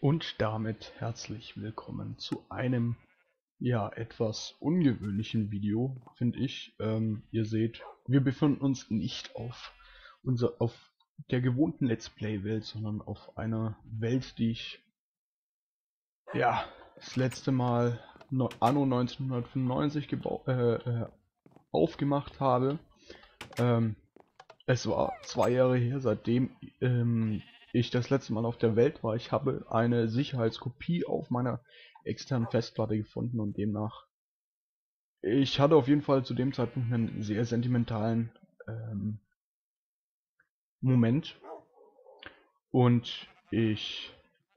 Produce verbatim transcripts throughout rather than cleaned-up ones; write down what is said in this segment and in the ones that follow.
Und damit herzlich willkommen zu einem, ja, etwas ungewöhnlichen Video, finde ich. Ähm, ihr seht, wir befinden uns nicht auf unser, auf der gewohnten Let's Play-Welt, sondern auf einer Welt, die ich, ja, das letzte Mal no, anno neunzehnhundertfünfundneunzig gebau äh, äh, aufgemacht habe. Ähm, Es war zwei Jahre her, seitdem ähm, ich das letzte Mal auf der Welt war. Ich habe eine Sicherheitskopie auf meiner externen Festplatte gefunden und demnach. Ich hatte auf jeden Fall zu dem Zeitpunkt einen sehr sentimentalen ähm, Moment und ich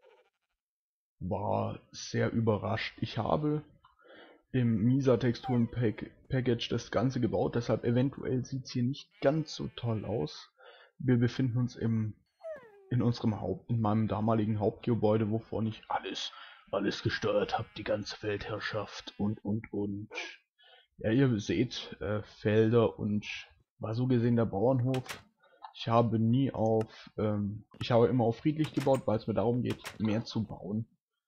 war sehr überrascht. Ich habe im Misa Texturen Package das Ganze gebaut, deshalb eventuell sieht es hier nicht ganz so toll aus. Wir befinden uns im in unserem Haupt, in meinem damaligen Hauptgebäude, wovon ich alles, alles gesteuert habe, die ganze Weltherrschaft und, und, und. Ja, ihr seht, äh, Felder und war so gesehen der Bauernhof. Ich habe nie auf, ähm, ich habe immer auf friedlich gebaut, weil es mir darum geht, mehr zu bauen.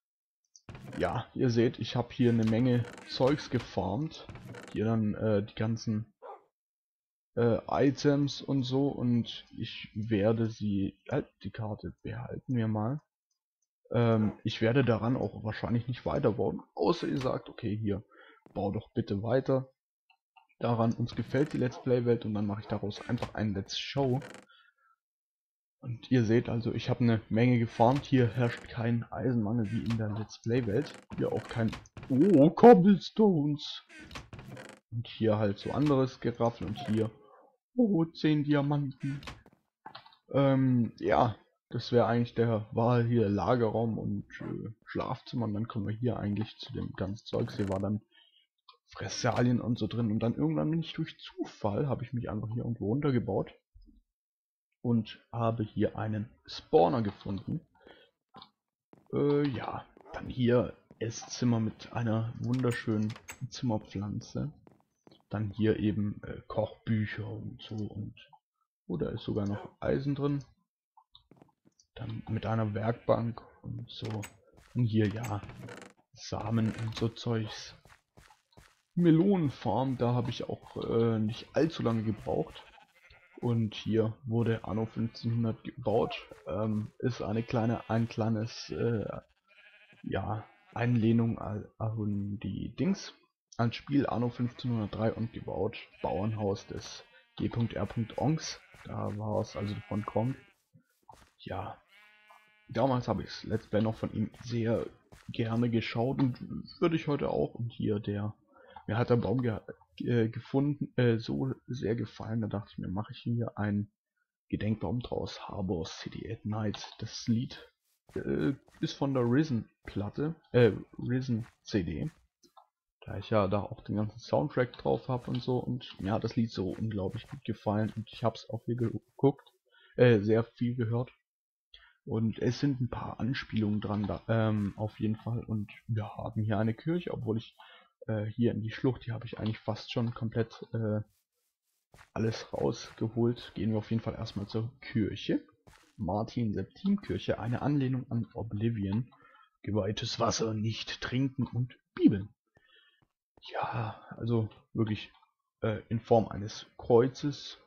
Ja, ihr seht, ich habe hier eine Menge Zeugs gefarmt. Hier dann äh, die ganzen äh, Items und so, und ich werde sie, halt, die Karte behalten wir mal. Ähm, ich werde daran auch wahrscheinlich nicht weiterbauen, außer ihr sagt, okay, hier, bau doch bitte weiter daran, uns gefällt die Let's Play Welt, und dann mache ich daraus einfach ein Let's Show. Und ihr seht also, ich habe eine Menge gefarmt, hier herrscht kein Eisenmangel wie in der Let's Play Welt, hier auch kein, oh, Cobblestones, und hier halt so anderes Geraffel, und hier, oh, zehn Diamanten. Ähm, ja, das wäre eigentlich der Wahl hier Lagerraum und äh, Schlafzimmer, und dann kommen wir hier eigentlich zu dem ganzen Zeugs. Hier war dann Fressalien und so drin, und dann irgendwann bin ich durch Zufall, habe ich mich einfach hier irgendwo runtergebaut und habe hier einen Spawner gefunden. Äh, ja, dann hier Esszimmer mit einer wunderschönen Zimmerpflanze. Dann hier eben äh, Kochbücher und so, und oh, da ist sogar noch Eisen drin. Dann mit einer Werkbank und so. Und hier, ja, Samen und so Zeugs. Melonenfarm, da habe ich auch äh, nicht allzu lange gebraucht. Und hier wurde anno fünfzehnhundert gebaut. Ähm, ist eine kleine, ein kleines, äh, ja, Einlehnung an, an die Dings. Ans Spiel anno fünfzehnhundertdrei und gebaut. Bauernhaus des G R Onks. Da war es also von Kronk. Ja, damals habe ich das Let's Play noch von ihm sehr gerne geschaut und würde ich heute auch. Und hier der, mir hat der Baum ge äh, gefunden, äh, so sehr gefallen, da dachte ich mir, mache ich hier einen Gedenkbaum draus. Harbor City at Night. Das Lied äh, ist von der Risen Platte, äh, Risen C D. Da ich ja da auch den ganzen Soundtrack drauf habe und so, und mir hat das Lied so unglaublich gut gefallen, und ich habe es auch hier geguckt, äh, sehr viel gehört. Und es sind ein paar Anspielungen dran, da, ähm, auf jeden Fall. Und wir haben hier eine Kirche, obwohl ich äh, hier in die Schlucht, hier habe ich eigentlich fast schon komplett äh, alles rausgeholt. Gehen wir auf jeden Fall erstmal zur Kirche. Martin-Septim-Kirche, eine Anlehnung an Oblivion. Geweihtes Wasser, nicht trinken und Bibeln. Ja, also wirklich äh, in Form eines Kreuzes,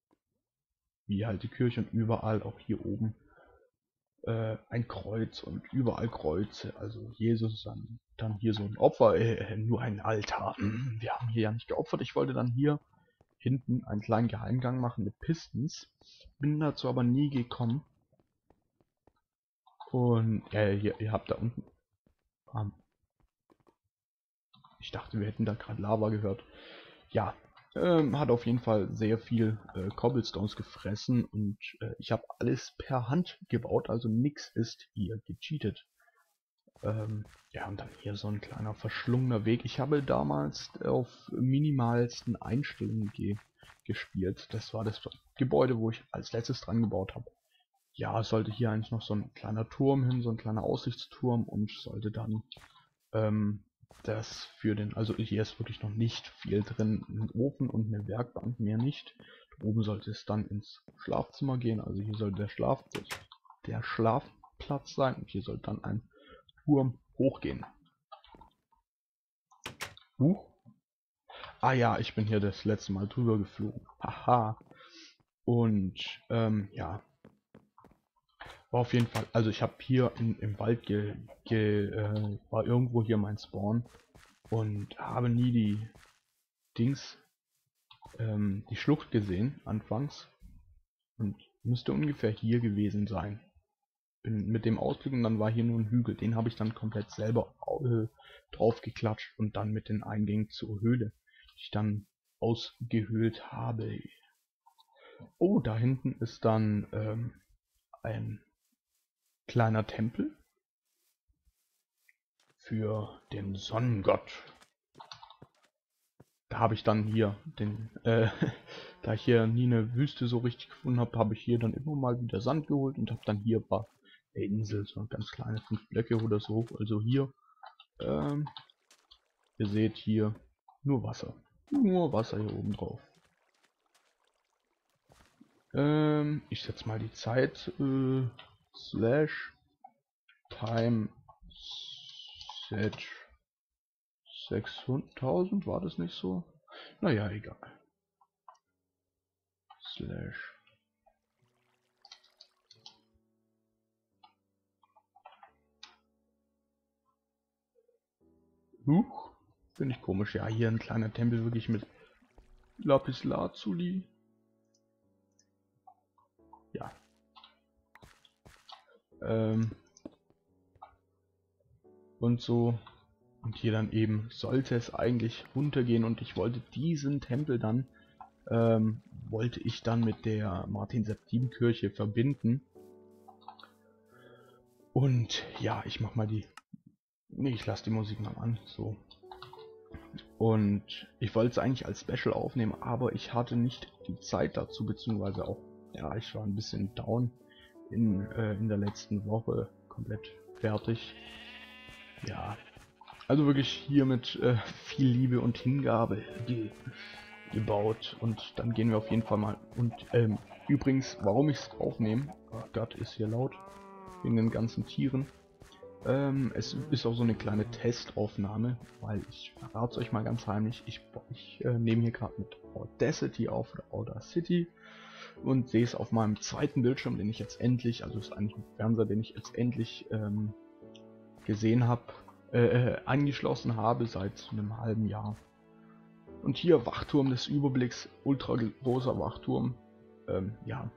wie halt die Kirche, und überall auch hier oben äh, ein Kreuz und überall Kreuze, also Jesus, dann, dann hier so ein Opfer, äh, nur ein Altar. Wir haben hier ja nicht geopfert. Ich wollte dann hier hinten einen kleinen Geheimgang machen mit Pistons, bin dazu aber nie gekommen. Und äh, hier, ihr habt da unten, ähm, ich dachte, wir hätten da gerade Lava gehört. Ja, ähm, hat auf jeden Fall sehr viel äh, Cobblestones gefressen, und äh, ich habe alles per Hand gebaut, also nichts ist hier gecheatet. Ähm, ja, und dann hier so ein kleiner verschlungener Weg. Ich habe damals auf minimalsten Einstellungen ge gespielt. Das war das Gebäude, wo ich als letztes dran gebaut habe. Ja, es sollte hier eigentlich noch so ein kleiner Turm hin, so ein kleiner Aussichtsturm, und sollte dann ähm, das für den, also hier ist wirklich noch nicht viel drin, ein Ofen und eine Werkbank, mehr nicht. Da oben sollte es dann ins Schlafzimmer gehen, also hier sollte der Schlaf, der Schlaf Platz sein. Und hier soll dann ein Turm hochgehen. Huch. Ah ja, ich bin hier das letzte Mal drüber geflogen. Haha. Und ähm, ja. War auf jeden Fall, also ich habe hier in, im Wald ge, ge, äh, war irgendwo hier mein Spawn und habe nie die Dings, ähm, die Schlucht gesehen anfangs und müsste ungefähr hier gewesen sein. Bin mit dem Ausblick und dann war hier nur ein Hügel, den habe ich dann komplett selber äh, drauf geklatscht und dann mit den Eingängen zur Höhle, die ich dann ausgehöhlt habe. Oh, da hinten ist dann ähm, ein kleiner Tempel für den Sonnengott. Da habe ich dann hier den, äh, da ich hier nie eine Wüste so richtig gefunden habe, habe ich hier dann immer mal wieder Sand geholt und habe dann hier ein paar eine Insel, so ganz kleine fünf Blöcke oder so. Also hier, ähm, ihr seht hier nur Wasser. Nur Wasser hier oben drauf. Ähm, ich setze mal die Zeit, äh, slash time set sechshunderttausend, war das nicht so? Naja, egal. Slash. Huch, finde ich komisch. Ja, hier ein kleiner Tempel wirklich mit Lapis Lazuli. Ja. Ähm. Und so. Und hier dann eben sollte es eigentlich runtergehen und ich wollte diesen Tempel dann, ähm, wollte ich dann mit der Martin-Septim-Kirche verbinden. Und ja, ich mach mal die... Nee, ich lasse die Musik mal an, so. Und ich wollte es eigentlich als Special aufnehmen, aber ich hatte nicht die Zeit dazu, beziehungsweise auch, ja, ich war ein bisschen down in, äh, in der letzten Woche, komplett fertig. Ja, also wirklich hier mit äh, viel Liebe und Hingabe ge gebaut und dann gehen wir auf jeden Fall mal. Und ähm, übrigens, warum ich es aufnehme, oh Gott, ist hier laut, wegen den ganzen Tieren. Ähm, es ist auch so eine kleine Testaufnahme, weil ich verrate es euch mal ganz heimlich, ich, ich äh, nehme hier gerade mit Audacity auf, oder Audacity, und sehe es auf meinem zweiten Bildschirm, den ich jetzt endlich, also ist eigentlich ein Fernseher, den ich jetzt endlich ähm, gesehen habe, äh, angeschlossen habe seit einem halben Jahr. Und hier Wachturm des Überblicks, ultra großer Wachturm, ähm, ja,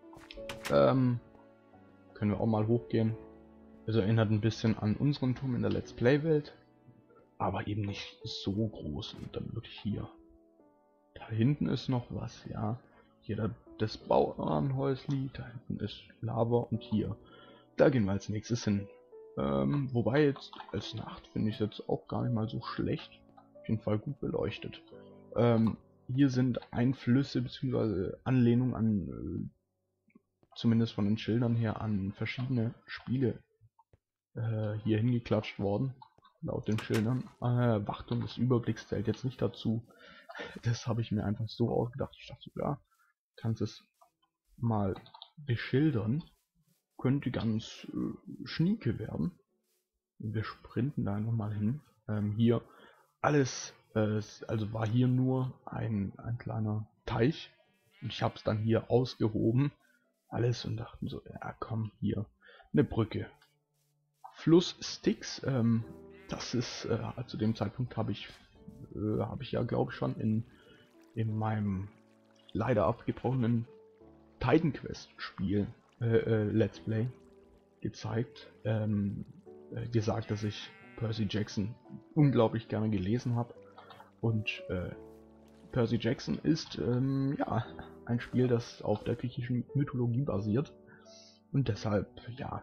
ähm, können wir auch mal hochgehen. Es erinnert ein bisschen an unseren Turm in der Let's Play Welt, aber eben nicht so groß. Und dann wirklich hier. Da hinten ist noch was, ja. Hier da, das Bauernhäusli, da hinten ist Lava und hier. Da gehen wir als nächstes hin. Ähm, wobei jetzt als Nacht finde ich es jetzt auch gar nicht mal so schlecht. Auf jeden Fall gut beleuchtet. Ähm, hier sind Einflüsse bzw. Anlehnungen an, äh, zumindest von den Schildern her, an verschiedene Spiele äh, hier hingeklatscht worden, laut den Schildern. Äh, Wachturm des Überblicks zählt jetzt nicht dazu. Das habe ich mir einfach so ausgedacht. Ich dachte, ja, kannst es mal beschildern. Könnte ganz äh, schnieke werden. Wir sprinten da nochmal hin. Ähm, hier alles, äh, also war hier nur ein, ein kleiner Teich. Und ich habe es dann hier ausgehoben. Alles und dachten so, ja komm, hier eine Brücke. Fluss Styx, ähm, das ist, äh, zu dem Zeitpunkt habe ich, äh, habe ich ja glaube ich schon in, in meinem leider abgebrochenen Titan Quest Spiel, äh, äh, Let's Play gezeigt, ähm, äh, gesagt, dass ich Percy Jackson unglaublich gerne gelesen habe und äh, Percy Jackson ist ähm, ja ein Spiel, das auf der griechischen Mythologie basiert und deshalb ja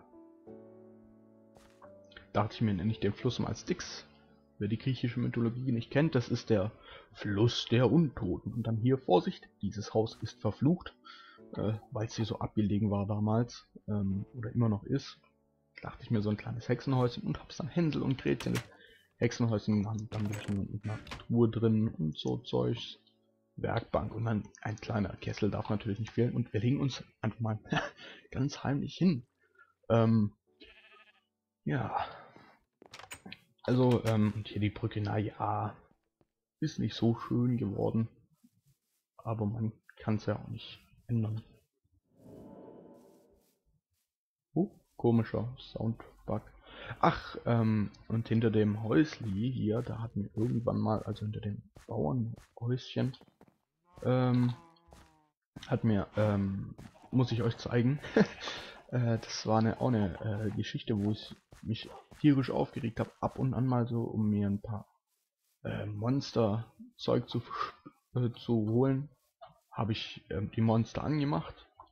dachte ich mir, nenne ich den Fluss mal Styx. Wer die griechische Mythologie nicht kennt, das ist der Fluss der Untoten. Und dann hier, Vorsicht, dieses Haus ist verflucht, äh, weil es hier so abgelegen war damals, ähm, oder immer noch ist. Dachte ich mir, so ein kleines Hexenhäuschen und hab's dann Hänsel und Gretel Hexenhäuschen genannt. Dann mit einer Truhe drin und so Zeugs. Werkbank und dann ein kleiner Kessel darf natürlich nicht fehlen. Und wir legen uns einfach mal ganz heimlich hin. Ähm, Ja. Also, ähm, und hier die Brücke, naja, ist nicht so schön geworden. Aber man kann es ja auch nicht ändern. Uh, komischer Soundbug. Ach, ähm, und hinter dem Häusli hier, da hatten wir irgendwann mal, also hinter dem Bauernhäuschen, ähm, hat mir, ähm, muss ich euch zeigen, äh, das war eine, auch eine äh, Geschichte, wo ich mich tierisch aufgeregt habe, ab und an mal so, um mir ein paar äh, Monster-Zeug zu, äh, zu holen, habe ich ähm, die Monster angemacht.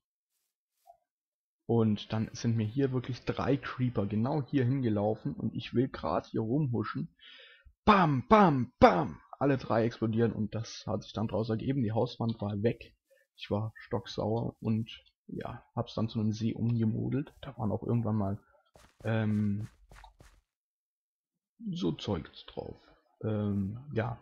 Und dann sind mir hier wirklich drei Creeper genau hier hingelaufen und ich will gerade hier rumhuschen. Bam, bam, bam! Alle drei explodieren und das hat sich dann daraus ergeben. Die Hauswand war weg. Ich war stocksauer und ja, hab's dann zu einem See umgemodelt. Da waren auch irgendwann mal ähm, so Zeugs drauf. Ähm, ja.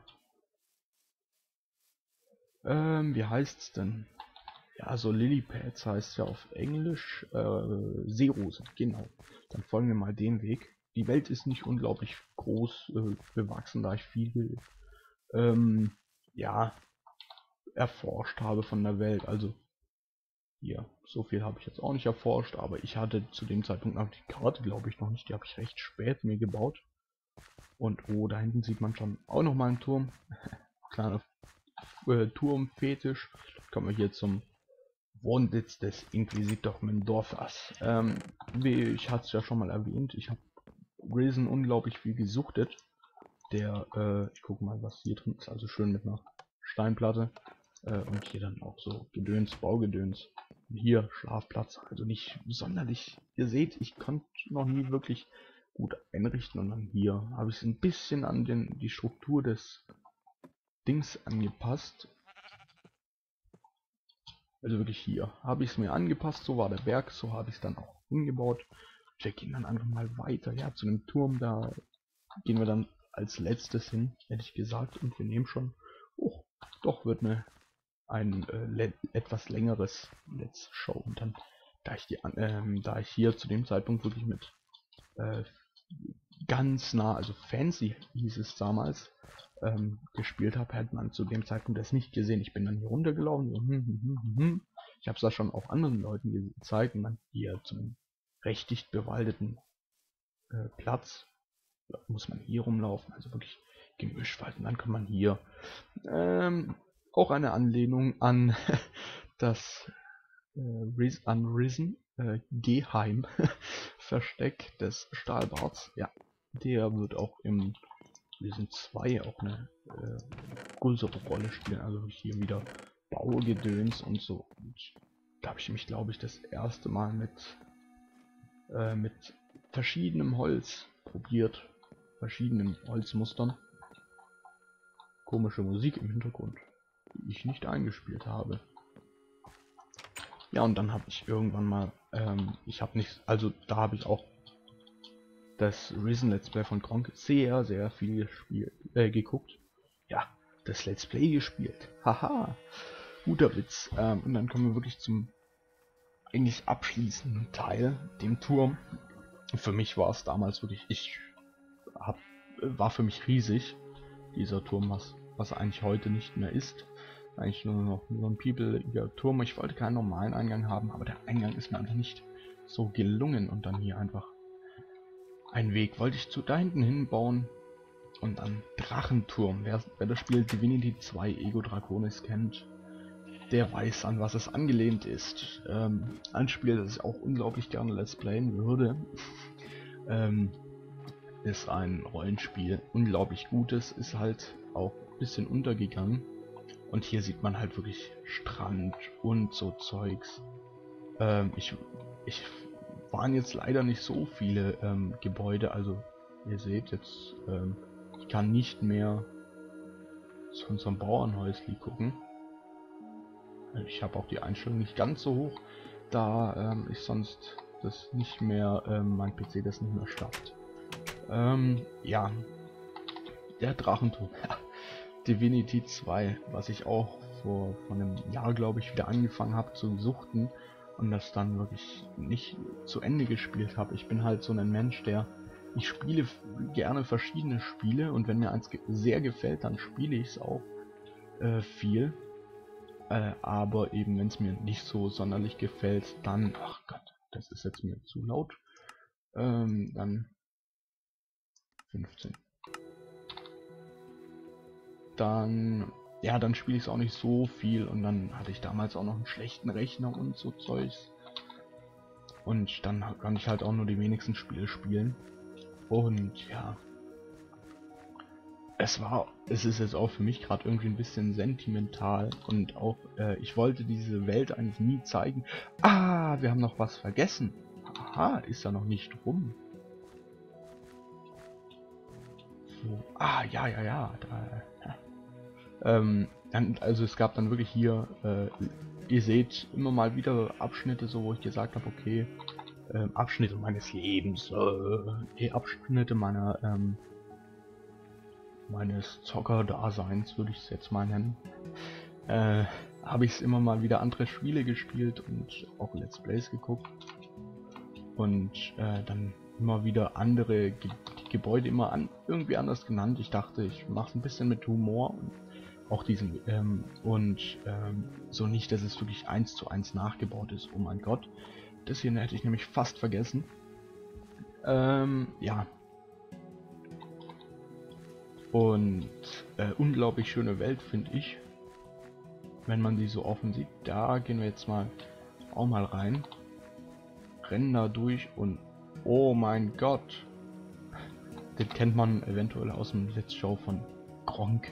Ähm, wie heißt's denn? Ja, so Lilypads heißt ja auf Englisch äh, Seerosen, genau. Dann folgen wir mal den Weg. Die Welt ist nicht unglaublich groß äh, bewachsen, da ich viel ähm, ja, erforscht habe von der Welt. Also hier, so viel habe ich jetzt auch nicht erforscht, aber ich hatte zu dem Zeitpunkt noch die Karte, glaube ich, noch nicht. Die habe ich recht spät mir gebaut. Und oh, da hinten sieht man schon auch noch mal einen Turm. Kleiner äh, Turmfetisch. Kommen wir hier zum Wohnsitz des Inquisitor Mendorzas. Ähm, wie ich hatte es ja schon mal erwähnt, ich habe Risen unglaublich viel gesuchtet. Der, äh, ich gucke mal, was hier drin ist, also schön mit einer Steinplatte. Äh, und hier dann auch so Gedöns, Baugedöns. Und hier Schlafplatz, also nicht sonderlich. Ihr seht, ich konnte noch nie wirklich gut einrichten. Und dann hier habe ich es ein bisschen an den, die Struktur des Dings angepasst. Also wirklich hier habe ich es mir angepasst, so war der Berg, so habe ich es dann auch umgebaut. Wir gehen dann einfach mal weiter, ja, zu einem Turm, da gehen wir dann als letztes hin, hätte ich gesagt, und wir nehmen schon, oh, doch wird eine, ein äh, etwas längeres Let's Show. Und dann, da ich, die, ähm, da ich hier zu dem Zeitpunkt wirklich mit äh, ganz nah, also fancy hieß es damals, ähm, gespielt habe, hat man zu dem Zeitpunkt das nicht gesehen. Ich bin dann hier runtergelaufen, so, hm, hm, hm, hm. Ich habe es da schon auch anderen Leuten gezeigt und dann hier zum recht dicht bewaldeten äh, Platz, da muss man hier rumlaufen, also wirklich Gemischwald. Und dann kann man hier ähm, auch eine Anlehnung an das äh, an Risen äh, Geheim Versteck des Stahlbarts. Ja, der wird auch im Risen zwei auch eine äh, größere Rolle spielen. Also hier wieder Baugedöns und so. Und da habe ich mich, glaube ich, das erste Mal mit äh, mit verschiedenem Holz probiert, verschiedenen Holzmustern. Komische Musik im Hintergrund, die ich nicht eingespielt habe. Ja, und dann habe ich irgendwann mal, ähm, ich habe nicht, also da habe ich auch das Risen Let's Play von Gronk sehr, sehr viel gespielt, äh, geguckt. Ja, das Let's Play gespielt. Haha, guter Witz. Ähm, und dann kommen wir wirklich zum eigentlich abschließenden Teil, dem Turm. Für mich war es damals wirklich, ich hab, war für mich riesig, dieser Turm, was, was eigentlich heute nicht mehr ist. Eigentlich nur noch so ein piepeliger Turm. Ich wollte keinen normalen Eingang haben, aber der Eingang ist mir einfach nicht so gelungen. Und dann hier einfach einen Weg wollte ich zu da hinten hinbauen. Und dann Drachenturm. Wer, wer das Spiel Divinity zwei Ego Draconis kennt, der weiß, an was es angelehnt ist. Ähm, ein Spiel, das ich auch unglaublich gerne Let's Playen würde. ähm, ist ein Rollenspiel. Unglaublich gutes, ist halt auch ein bisschen untergegangen. Und hier sieht man halt wirklich Strand und so Zeugs. Ähm, ich, ich waren jetzt leider nicht so viele ähm, Gebäude, also ihr seht jetzt, ähm, ich kann nicht mehr zu unserem Bauernhäusli gucken. Ich habe auch die Einstellung nicht ganz so hoch, da ähm, ich sonst das nicht mehr, ähm, mein P C das nicht mehr schafft. Ähm, ja, der Drachenturm. Divinity zwei, was ich auch vor, vor einem Jahr, glaube ich, wieder angefangen habe zu suchten und das dann wirklich nicht zu Ende gespielt habe. Ich bin halt so ein Mensch, der ich spiele gerne verschiedene Spiele und wenn mir eins ge sehr gefällt, dann spiele ich es auch äh, viel. Äh, aber eben, wenn es mir nicht so sonderlich gefällt, dann, ach Gott, das ist jetzt mir zu laut, ähm, dann fünfzehn. Dann, ja, dann spiele ich es auch nicht so viel und dann hatte ich damals auch noch einen schlechten Rechner und so Zeugs. Und dann kann ich halt auch nur die wenigsten Spiele spielen. Und ja, es war, es ist jetzt auch für mich gerade irgendwie ein bisschen sentimental und auch, äh, ich wollte diese Welt eigentlich nie zeigen. Ah, wir haben noch was vergessen. Aha, ist ja noch nicht rum. So. Ah, ja, ja, ja. Da, ja. Ähm, dann, also es gab dann wirklich hier, äh, ihr seht immer mal wieder Abschnitte, so wo ich gesagt habe, okay, äh, Abschnitte meines Lebens, äh, Abschnitte meiner, ähm, meines Zocker-Daseins, würde ich es jetzt mal nennen. Äh, habe ich es immer mal wieder andere Spiele gespielt und auch Let's Plays geguckt. Und äh, dann immer wieder andere Ge die Gebäude immer an irgendwie anders genannt. Ich dachte, ich mache es ein bisschen mit Humor und auch diesen ähm, und ähm, so nicht, dass es wirklich eins zu eins nachgebaut ist. Oh mein Gott, das hier hätte ich nämlich fast vergessen. Ähm, ja. Und äh, unglaublich schöne Welt, finde ich. Wenn man sie so offen sieht. Da gehen wir jetzt mal auch mal rein. Rennen da durch und oh mein Gott. Den kennt man eventuell aus dem Let's Show von Gronk.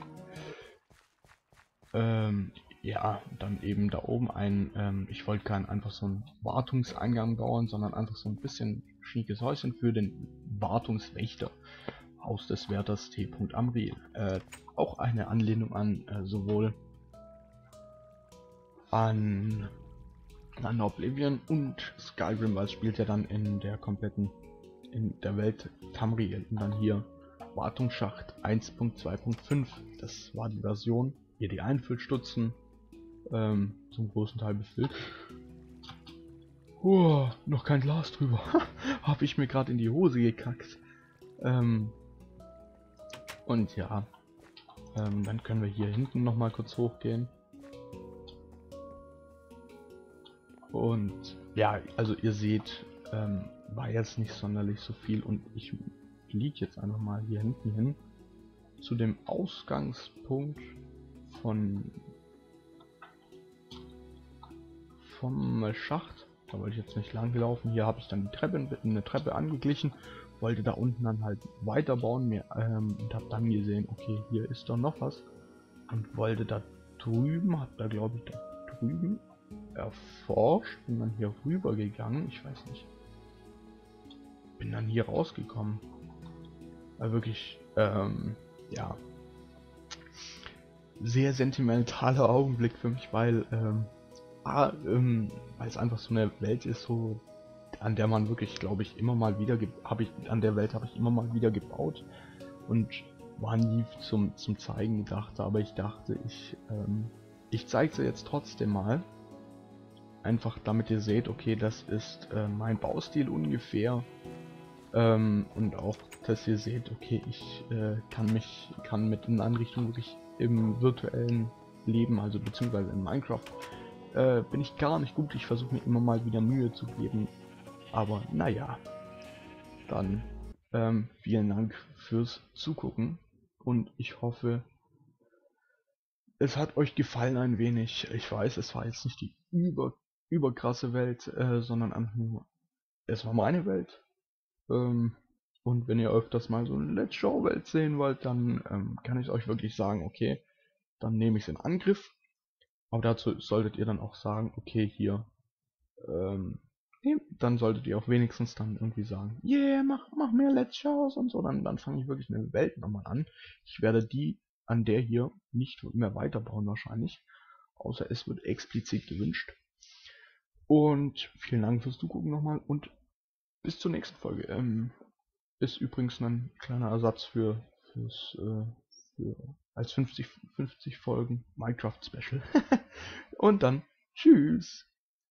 Ähm, ja, dann eben da oben ein, ähm, ich wollte keinen einfach so einen Wartungseingang bauen, sondern einfach so ein bisschen schickes Häuschen für den Wartungswächter. Haus des Wärters T. Amriel. Äh, auch eine Anlehnung an äh, sowohl an, an Oblivion und Skyrim, weil es spielt ja dann in der kompletten, in der Welt Tamriel und dann hier Wartungsschacht eins Punkt zwei Punkt fünf. Das war die Version. Hier die Einfüllstutzen ähm, zum großen Teil befüllt. Oh, noch kein Glas drüber. Habe ich mir gerade in die Hose gekackt. Ähm, und ja, ähm, dann können wir hier hinten noch mal kurz hochgehen. Und ja, also ihr seht, ähm, war jetzt nicht sonderlich so viel und ich fliege jetzt einfach mal hier hinten hin zu dem Ausgangspunkt von vom Schacht. Da wollte ich jetzt nicht lang gelaufen. Hier habe ich dann die Treppe, eine Treppe angeglichen, wollte da unten dann halt weiterbauen mir, ähm, und habe dann gesehen, okay, hier ist doch noch was und wollte da drüben, habe da glaube ich da drüben erforscht, bin dann hier rüber gegangen, ich weiß nicht, bin dann hier rausgekommen. War wirklich, ähm, ja, sehr sentimentaler Augenblick für mich, weil, ähm, ah, ähm, weil es einfach so eine Welt ist, so an der man wirklich, glaube ich, immer mal wieder, habe ich, an der Welt habe ich immer mal wieder gebaut und war nie zum zum Zeigen gedacht, aber ich dachte, ich, ähm, ich zeige sie jetzt trotzdem mal. Einfach damit ihr seht, okay, das ist äh, mein Baustil ungefähr. Ähm, und auch, dass ihr seht, okay, ich äh, kann mich, kann mit den Einrichtungen wirklich im virtuellen Leben, also beziehungsweise in Minecraft, äh, bin ich gar nicht gut. Ich versuche mir immer mal wieder Mühe zu geben. Aber naja, dann ähm, vielen Dank fürs Zugucken und ich hoffe, es hat euch gefallen ein wenig. Ich weiß, es war jetzt nicht die über, überkrasse Welt, äh, sondern einfach nur, es war meine Welt. Ähm, und wenn ihr öfters mal so eine Let's Show Welt sehen wollt, dann ähm, kann ich euch wirklich sagen, okay, dann nehme ich es in Angriff. Aber dazu solltet ihr dann auch sagen, okay, hier, ähm, dann solltet ihr auch wenigstens dann irgendwie sagen, yeah, mach, mach mehr Let's Shows und so, dann, dann fange ich wirklich eine Welt nochmal an. Ich werde die an der hier nicht mehr weiterbauen wahrscheinlich, außer es wird explizit gewünscht. Und vielen Dank fürs Zugucken nochmal und bis zur nächsten Folge. Ähm, ist übrigens ein kleiner Ersatz für, fürs, äh, für als fünfzig, fünfzig Folgen Minecraft Special. Und dann tschüss.